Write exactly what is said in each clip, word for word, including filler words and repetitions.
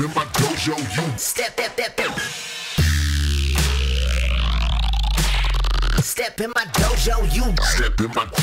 in my dojo, you Step, step, step, step. Step in my dojo, you step in my.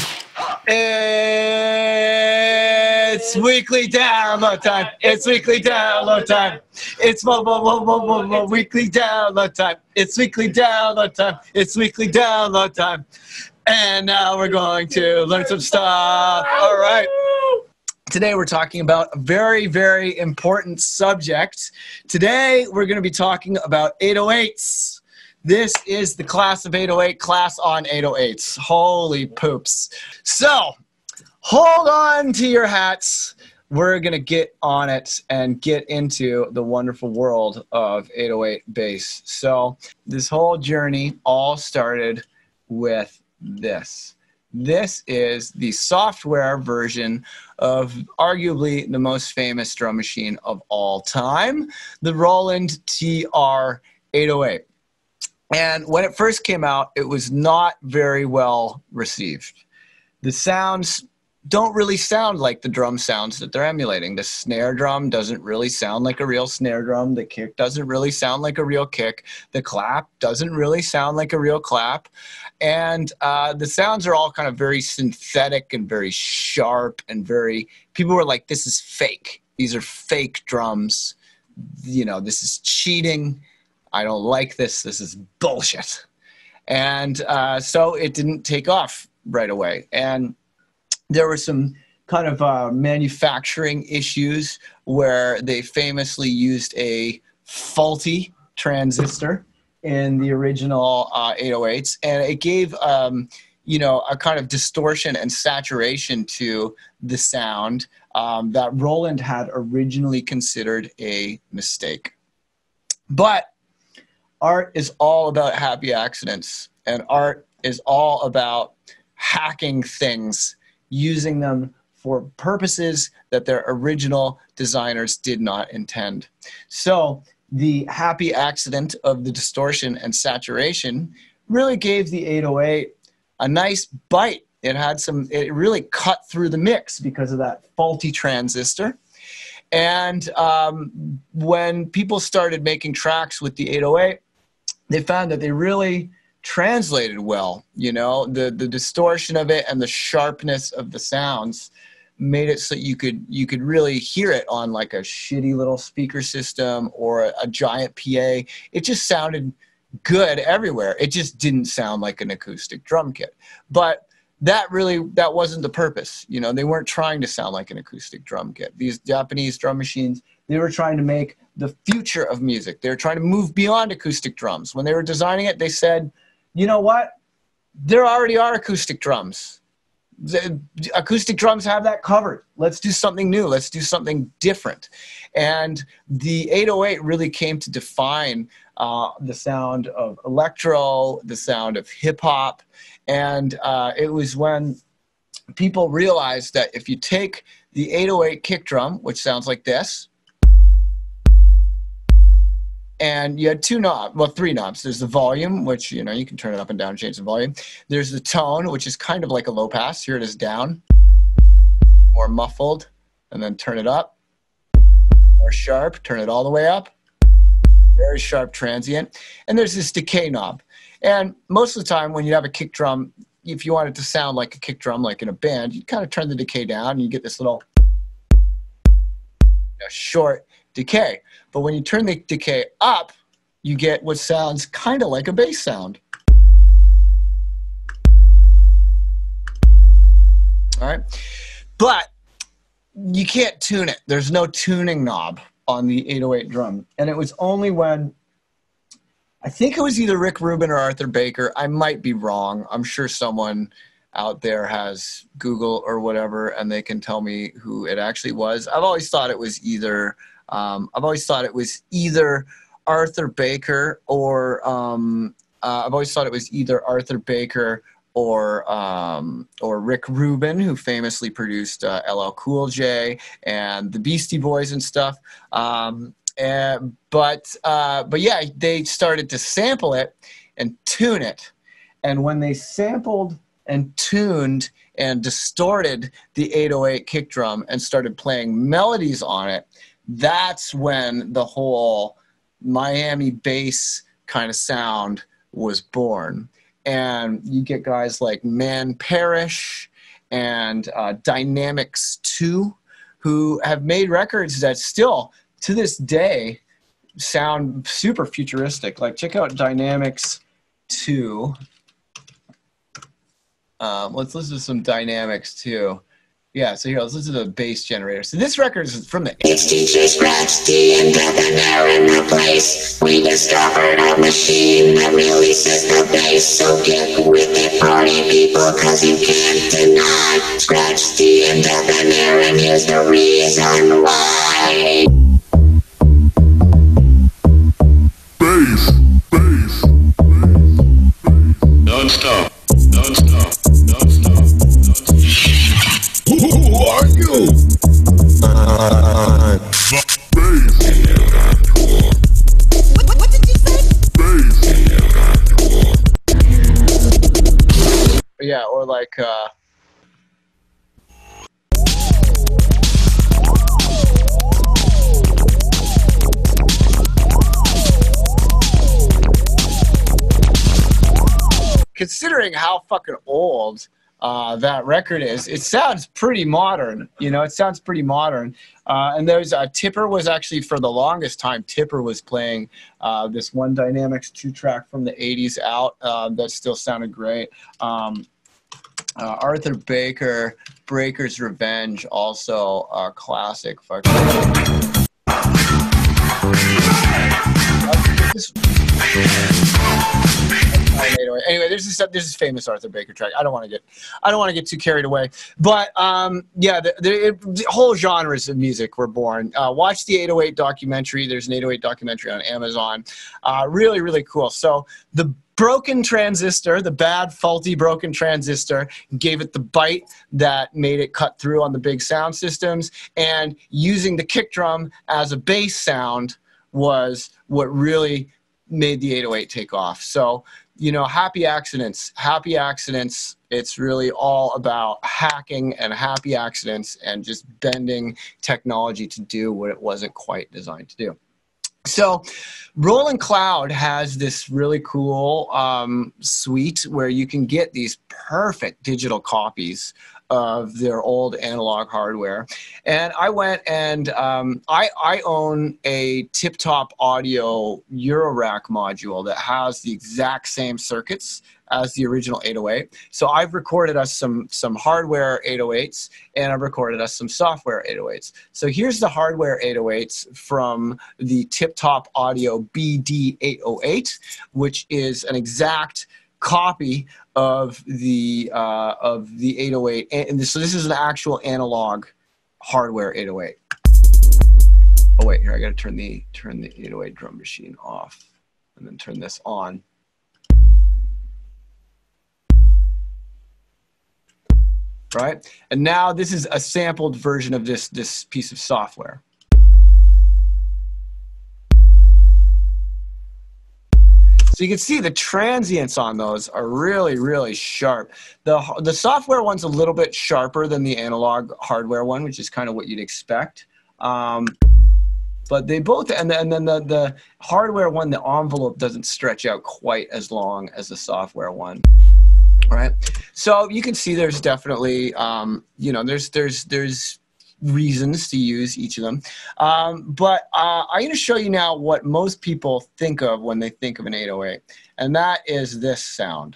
It's weekly download time. It's weekly download time. It's mo mo mo mo mo mo weekly download time. It's weekly download time. It's weekly download time. And now we're going to learn some stuff. All right. Today we're talking about a very, very important subject. Today we're going to be talking about eight oh eights. This is the class of eight oh eight, class on eight oh eights. Holy poops. So, hold on to your hats. We're going to get on it and get into the wonderful world of eight oh eight bass. So, this whole journey all started with this. This is the software version of arguably the most famous drum machine of all time, the Roland T R eight oh eight. And when it first came out, it was not very well received. The sounds don't really sound like the drum sounds that they're emulating. The snare drum doesn't really sound like a real snare drum. The kick doesn't really sound like a real kick. The clap doesn't really sound like a real clap. And uh, the sounds are all kind of very synthetic and very sharp and very, people were like, this is fake. These are fake drums. You know, this is cheating. I don't like this. This is bullshit. And uh, so it didn't take off right away. And there were some kind of uh, manufacturing issues where they famously used a faulty transistor in the original uh, eight oh eights. And it gave, um, you know, a kind of distortion and saturation to the sound um, that Roland had originally considered a mistake. But art is all about happy accidents, and art is all about hacking things, using them for purposes that their original designers did not intend. So the happy accident of the distortion and saturation really gave the eight oh eight a nice bite. It had some, it really cut through the mix because of that faulty transistor. And um, when people started making tracks with the eight oh eight, they found that they really translated well. You know, the, the distortion of it and the sharpness of the sounds made it so you could you could really hear it on like a shitty little speaker system or a, a giant P A. It just sounded good everywhere. It just didn't sound like an acoustic drum kit. But that really, that wasn't the purpose. You know, they weren't trying to sound like an acoustic drum kit. These Japanese drum machines, they were trying to make the future of music. They were trying to move beyond acoustic drums. When they were designing it, they said, you know what? There already are acoustic drums. The acoustic drums have that covered. Let's do something new. Let's do something different. And the eight oh eight really came to define uh, the sound of electro, the sound of hip hop. And uh, it was when people realized that if you take the eight oh eight kick drum, which sounds like this, and you had two knobs, well, three knobs. There's the volume, which, you know, you can turn it up and down and change the volume. There's the tone, which is kind of like a low pass. Here it is down, more muffled, and then turn it up. More sharp, turn it all the way up. Very sharp transient. And there's this decay knob. And most of the time when you have a kick drum, if you want it to sound like a kick drum, like in a band, you kind of turn the decay down and you get this little you know, short decay. But when you turn the decay up, you get what sounds kind of like a bass sound. All right. But you can't tune it. There's no tuning knob on the eight oh eight drum. And it was only when, I think it was either Rick Rubin or Arthur Baker. I might be wrong. I'm sure someone out there has Google or whatever, and they can tell me who it actually was. I've always thought it was either, um, I've always thought it was either Arthur Baker or, um, uh, I've always thought it was either Arthur Baker or um, or Rick Rubin, who famously produced uh, L L Cool J and the Beastie Boys and stuff. Um, and, but uh, but yeah, they started to sample it and tune it. And when they sampled and tuned and distorted the eight oh eight kick drum and started playing melodies on it, that's when the whole Miami bass kind of sound was born. And you get guys like Man Parrish and uh, Dynamics two, who have made records that still, to this day, sound super futuristic. Like, check out Dynamics two. Um, let's listen to some Dynamics two. Yeah, so here, let's listen to the bass generator. So this record is from the It's D J Scratch D and Debonair in the place. We discovered a machine that releases the bass. So get with it, party people, cause you can't deny Scratch D and Debonair, and here's the reason why. Bass, bass, non-stop, non-stop, non-stop, non-stop. Who are you? Uh, bass. What, what did you say? Bass. yeah, or like uh, considering how fucking old uh, that record is, it sounds pretty modern. You know, it sounds pretty modern. Uh, and there's uh, Tipper was actually, for the longest time, Tipper was playing uh, this one Dynamics two track from the eighties out uh, that still sounded great. Um, uh, Arthur Baker, Breaker's Revenge, also a classic. Fucking. Anyway, there's this this is famous Arthur Baker track. I don't want to get I don't want to get too carried away. But um, yeah, the, the, the whole genres of music were born. Uh, watch the eight oh eight documentary. There's an eight oh eight documentary on Amazon. Uh, really, really cool. So the broken transistor, the bad, faulty, broken transistor, gave it the bite that made it cut through on the big sound systems. And using the kick drum as a bass sound was what really made the eight oh eight take off. So, you know, happy accidents, happy accidents. It's really all about hacking and happy accidents and just bending technology to do what it wasn't quite designed to do. So Rolling Cloud has this really cool um, suite where you can get these perfect digital copies of their old analog hardware. And I went and um, I, I own a Tip Top Audio Eurorack module that has the exact same circuits as the original eight oh eight. So I've recorded us some, some hardware eight oh eights, and I've recorded us some software eight oh eights. So here's the hardware eight oh eights from the Tip Top Audio B D eight oh eight, which is an exact copy of the uh, of the eight oh eight, and this, so this is an actual analog hardware eight oh eight. Oh wait, here I got to turn the turn the eight oh eight drum machine off, and then turn this on. Right, and now this is a sampled version of this this piece of software. So you can see the transients on those are really, really sharp. The, the software one's a little bit sharper than the analog hardware one, which is kind of what you'd expect. Um, but they both, and, the, and then the, the hardware one, the envelope doesn't stretch out quite as long as the software one. Right? So you can see there's definitely, um, you know, there's, there's, there's, reasons to use each of them. Um, but uh, I'm going to show you now what most people think of when they think of an eight oh eight. And that is this sound.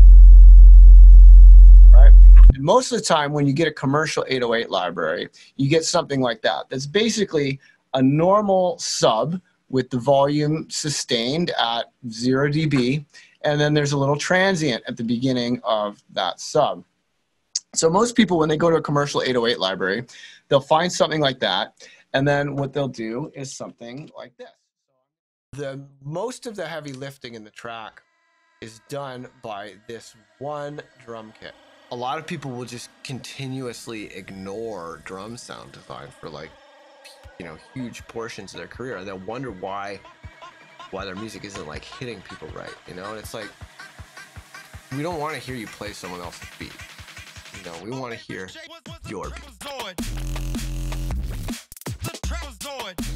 Right? And most of the time when you get a commercial eight oh eight library, you get something like that. That's basically a normal sub with the volume sustained at zero D B. And then there's a little transient at the beginning of that sub. So most people, when they go to a commercial eight oh eight library, they'll find something like that, and then what they'll do is something like this. The most of the heavy lifting in the track is done by this one drum kit. A lot of people will just continuously ignore drum sound design for, like, you know, huge portions of their career, and they'll wonder why why their music isn't, like, hitting people right, you know? And it's like, we don't want to hear you play someone else's beat. You know, we want to hear your beat.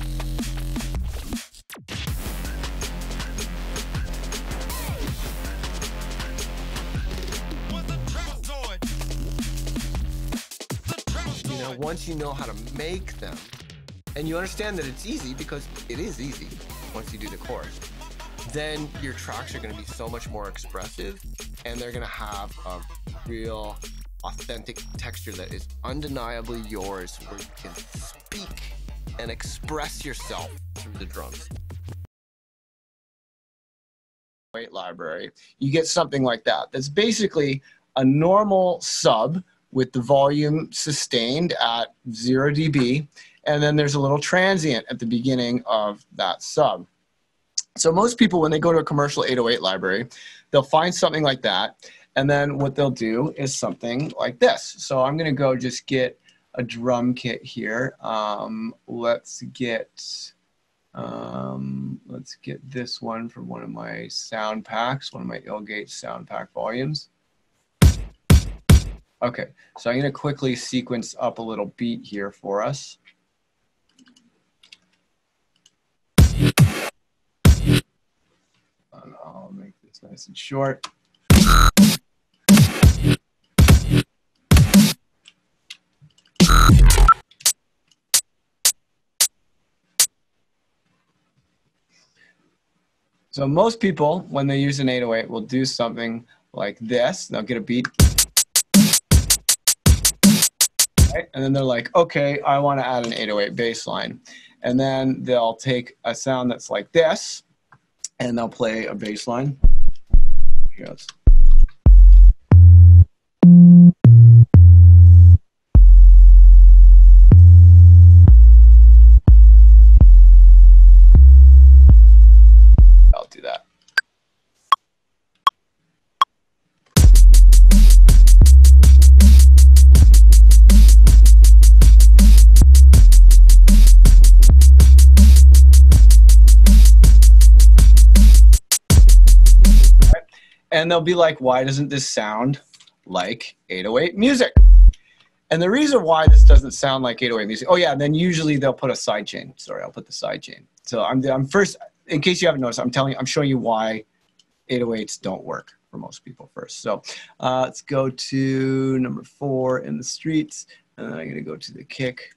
But once you know how to make them, and you understand that it's easy, because it is easy once you do the chorus, then your tracks are going to be so much more expressive, and they're going to have a real authentic texture that is undeniably yours, where you can speak and express yourself through the drums. Library, you get something like that. That's basically a normal sub with the volume sustained at zero D B, and then there's a little transient at the beginning of that sub. So most people, when they go to a commercial eight oh eight library, they'll find something like that, and then what they'll do is something like this. So I'm going to go just get a drum kit here. Um, let's get um, let's get this one from one of my sound packs, one of my ill.Gates sound pack volumes. Okay, so I'm going to quickly sequence up a little beat here for us. And I'll make this nice and short. So most people, when they use an eight oh eight, will do something like this. They'll get a beat. Right? And then they're like, okay, I want to add an eight oh eight bass line. And then they'll take a sound that's like this, and they'll play a bass line. Here it goes. I'll do that. And they'll be like, why doesn't this sound like eight oh eight music? And the reason why this doesn't sound like eight oh eight music, oh yeah, then usually they'll put a sidechain. Sorry, I'll put the sidechain. So I'm, I'm first, in case you haven't noticed, I'm telling you, I'm showing you why eight oh eights don't work for most people first. So uh, let's go to number four, In the Streets, and then I'm gonna go to the kick.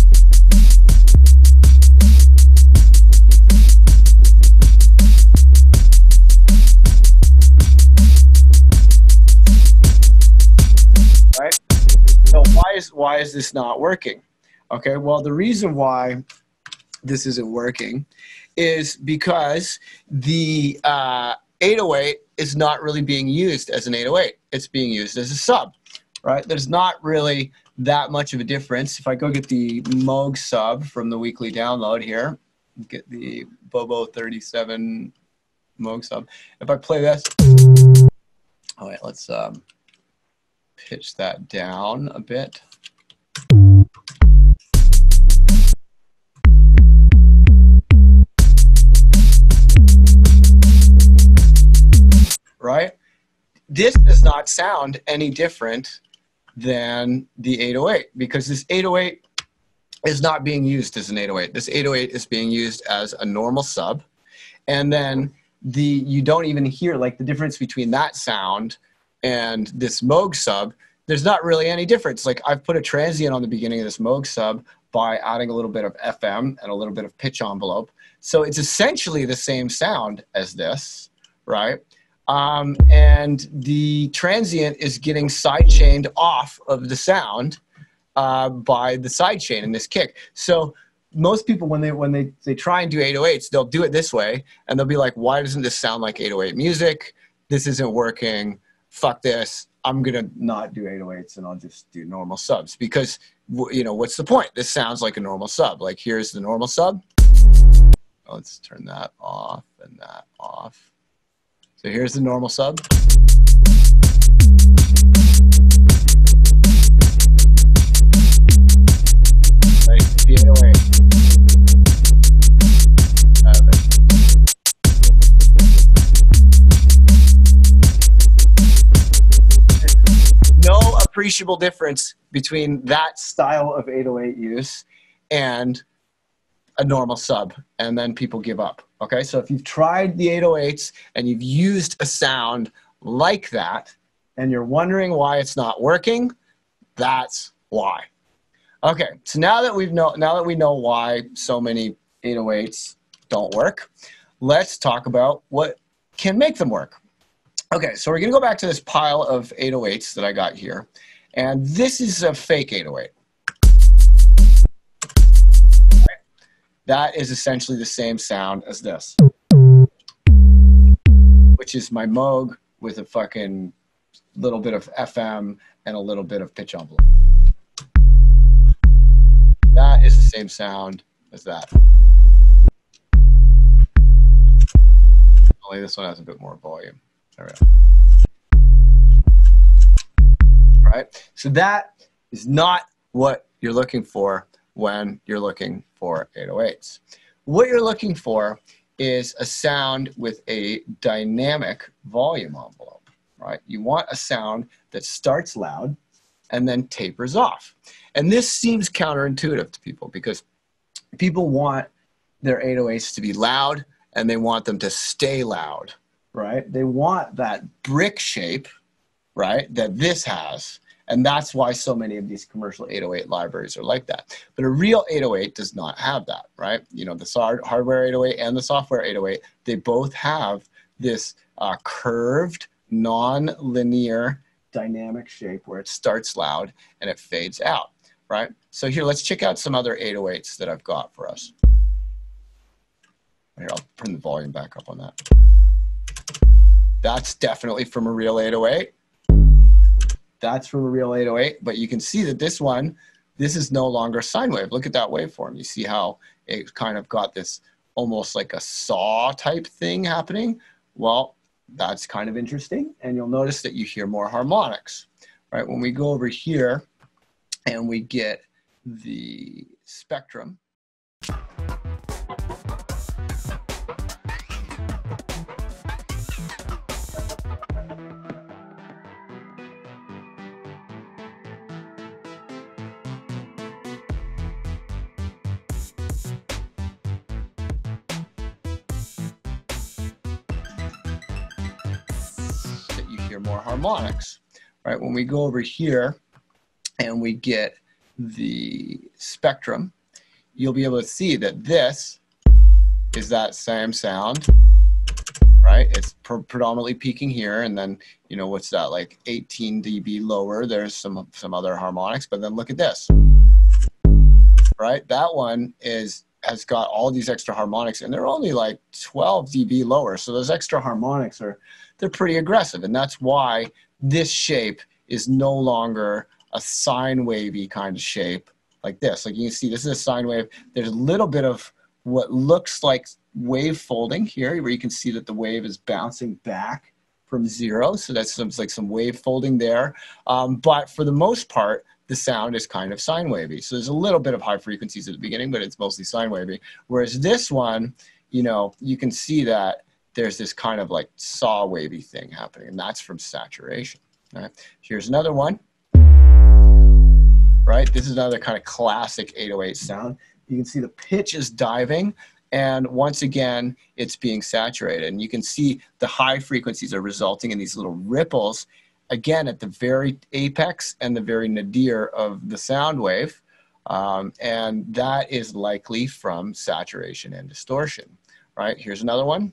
Right? So why is why is this not working? Okay, well, the reason why this isn't working is because the uh, eight oh eight is not really being used as an eight oh eight. It's being used as a sub, right? There's not really that much of a difference. If I go get the Moog sub from the weekly download here, get the Bobo thirty-seven Moog sub. If I play this, all right, let's um, pitch that down a bit. Right? This does not sound any different than the eight oh eight, because this eight oh eight is not being used as an eight oh eight. This eight oh eight is being used as a normal sub. And then the you don't even hear, like, the difference between that sound and this Moog sub. There's not really any difference. Like, I've put a transient on the beginning of this Moog sub by adding a little bit of F M and a little bit of pitch envelope. So it's essentially the same sound as this, right? Um, and the transient is getting sidechained off of the sound uh, by the sidechain in this kick. So most people, when they when they, they try and do eight oh eights, they'll do it this way, and they'll be like, why doesn't this sound like eight oh eight music? This isn't working. Fuck this. I'm going to not do eight oh eights, and I'll just do normal subs. Because, you know, what's the point? This sounds like a normal sub. Like, here's the normal sub. Let's turn that off and that off. So here's the normal sub. Right, the eight oh eight. No appreciable difference between that style of eight oh eight use and a normal sub, and then people give up. Okay, so if you've tried the eight oh eights and you've used a sound like that, and you're wondering why it's not working, that's why. Okay, so now that we've know now that we know why so many eight oh eights don't work, let's talk about what can make them work. Okay, so we're gonna go back to this pile of eight oh eights that I got here, and this is a fake eight oh eight. That is essentially the same sound as this, which is my Moog with a fucking little bit of F M and a little bit of pitch envelope. That is the same sound as that. Only this one has a bit more volume. There we go. All right, so that is not what you're looking for when you're looking for eight oh eights. What you're looking for is a sound with a dynamic volume envelope, right? You want a sound that starts loud and then tapers off. And this seems counterintuitive to people because people want their eight oh eights to be loud and they want them to stay loud, right? They want that brick shape, right, that this has. And that's why so many of these commercial eight oh eight libraries are like that. But a real eight oh eight does not have that, right? You know, the hardware eight oh eight and the software eight oh eight, they both have this uh, curved, non-linear dynamic shape where it starts loud and it fades out, right? So here, let's check out some other eight oh eights that I've got for us. Here, I'll turn the volume back up on that. That's definitely from a real eight oh eight. That's from a real eight oh eight, but you can see that this one, this is no longer a sine wave. Look at that waveform. You see how it kind of got this almost like a saw type thing happening? Well, that's kind of interesting. And you'll notice that you hear more harmonics, right? When we go over here and we get the spectrum, more harmonics, right? When we go over here and we get the spectrum, you'll be able to see that this is that same sound, right? It's pre predominantly peaking here, and then, you know, what's that, like eighteen D B lower, there's some, some other harmonics, but then look at this, right? That one is has got all these extra harmonics, and they're only like twelve D B lower. So those extra harmonics are, they're pretty aggressive. And that's why this shape is no longer a sine wavy kind of shape like this. Like you can see, this is a sine wave. There's a little bit of what looks like wave folding here, where you can see that the wave is bouncing back from zero. So that's some, like some wave folding there. Um, but for the most part, the sound is kind of sine wavy. So there's a little bit of high frequencies at the beginning, but it's mostly sine wavy. Whereas this one, you know, you can see that there's this kind of like saw wavy thing happening, and that's from saturation. Right? Here's another one. Right? This is another kind of classic eight oh eight sound. You can see the pitch is diving, and once again, it's being saturated. And you can see the high frequencies are resulting in these little ripples, again, at the very apex and the very nadir of the sound wave. Um, and that is likely from saturation and distortion, right? Here's another one.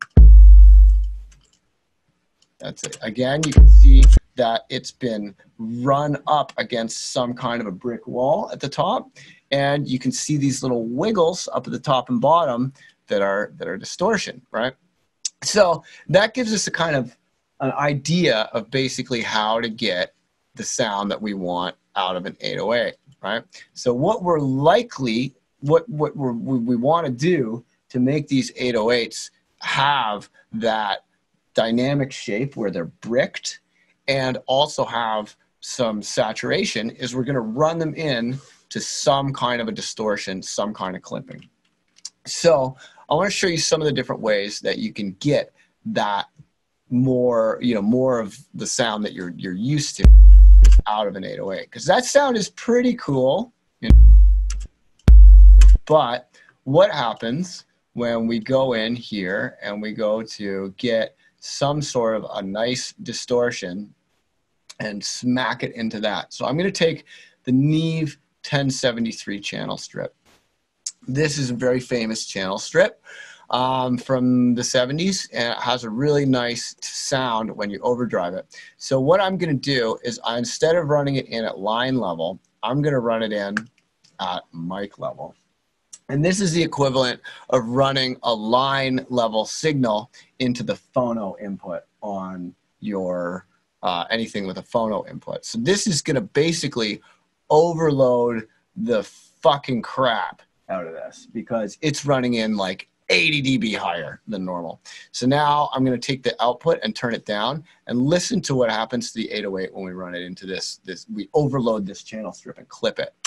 That's it. Again, you can see that it's been run up against some kind of a brick wall at the top. And you can see these little wiggles up at the top and bottom that are, that are distortion, right? So that gives us a kind of an idea of basically how to get the sound that we want out of an eight oh eight, right? So what we're likely, what, what we're, we want to do to make these eight oh eights have that dynamic shape where they're bricked and also have some saturation is we're going to run them in to some kind of a distortion, some kind of clipping. So I want to show you some of the different ways that you can get that more, you know, more of the sound that you're you're used to out of an eight oh eight, because that sound is pretty cool. You know? But what happens when we go in here and we go to get some sort of a nice distortion and smack it into that? So I'm going to take the Neve ten seventy-three channel strip. This is a very famous channel strip um, from the seventies, and it has a really nice sound when you overdrive it. So what I'm going to do is, I, instead of running it in at line level, I'm going to run it in at mic level. And this is the equivalent of running a line level signal into the phono input on your uh, anything with a phono input. So this is going to basically overload the fucking crap out of this, because it's running in like eighty D B higher than normal. So now I'm going to take the output and turn it down, and listen to what happens to the eight oh eight when we run it into this. This we overload this channel strip and clip it.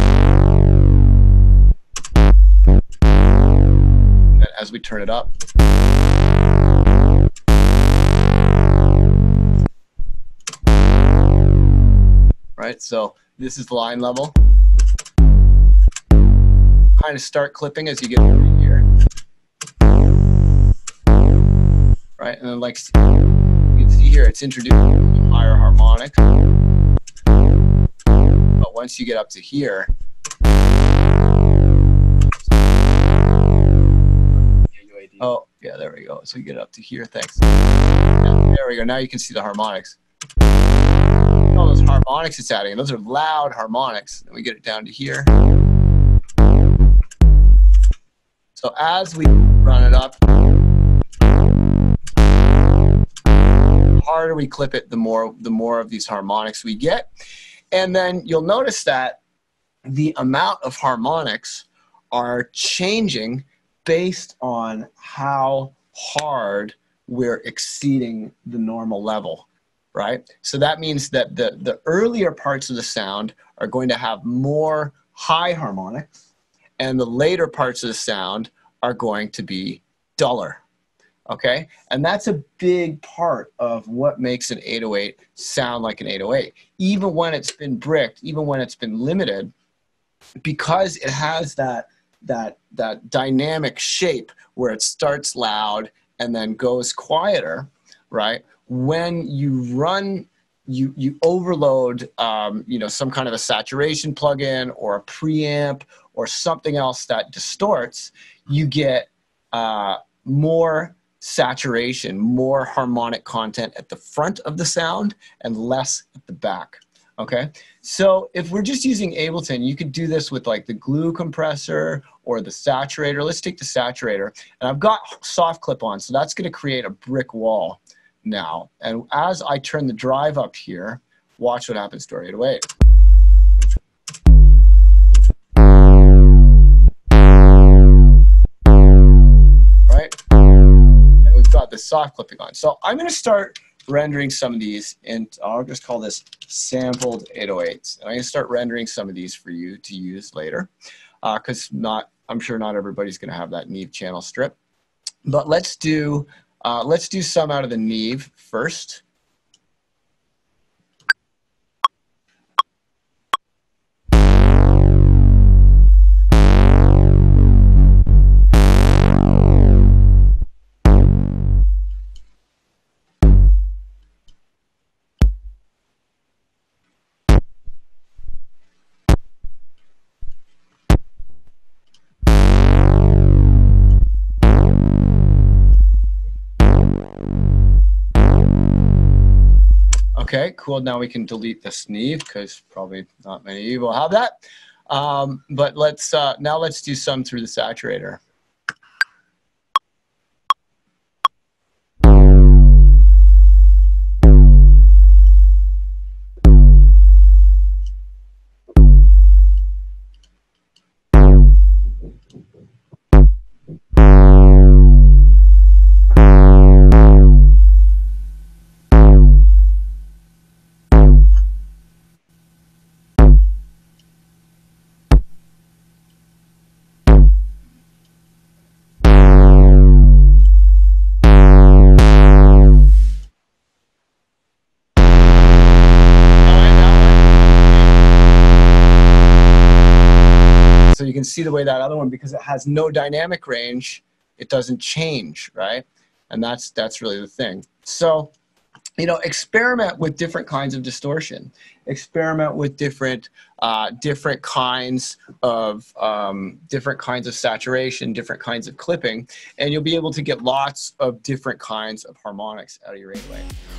And as we turn it up, right? So this is the line level. Kind of start clipping as you get over here, right? And then, like you can see here, it's introducing higher harmonics. But once you get up to here, oh yeah, there we go. So you get up to here. Thanks. Yeah, there we go. Now you can see the harmonics. All those harmonics it's adding. Those are loud harmonics. Then we get it down to here. So as we run it up, the harder we clip it, the more the more of these harmonics we get. And then you'll notice that the amount of harmonics are changing based on how hard we're exceeding the normal level, right? So that means that the, the earlier parts of the sound are going to have more high harmonics, and the later parts of the sound are going to be duller, okay? And that's a big part of what makes an eight oh eight sound like an eight oh eight. Even when it's been bricked, even when it's been limited, because it has that, that, that dynamic shape where it starts loud and then goes quieter, right? When you run, you, you overload, um, you know, some kind of a saturation plugin or a preamp or something else that distorts, you get uh, more saturation, more harmonic content at the front of the sound and less at the back, okay? So if we're just using Ableton, you could do this with like the glue compressor or the saturator. Let's take the saturator, and I've got soft clip on, so that's gonna create a brick wall now. And as I turn the drive up here, watch what happens to our eight oh eight. Got the soft clipping on. So I'm going to start rendering some of these, and I'll just call this sampled eight oh eights. And I'm going to start rendering some of these for you to use later, because uh, not I'm sure not everybody's going to have that Neve channel strip. But let's do uh, let's do some out of the Neve first. Okay, cool. Now we can delete the Neve because probably not many of you will have that. Um, but let's uh, now let's do some through the saturator. So you can see the way that other one, because it has no dynamic range, it doesn't change, right? And that's that's really the thing. So you know, experiment with different kinds of distortion. Experiment with different, uh, different kinds of, um, different kinds of saturation, different kinds of clipping, and you'll be able to get lots of different kinds of harmonics out of your eight oh eight.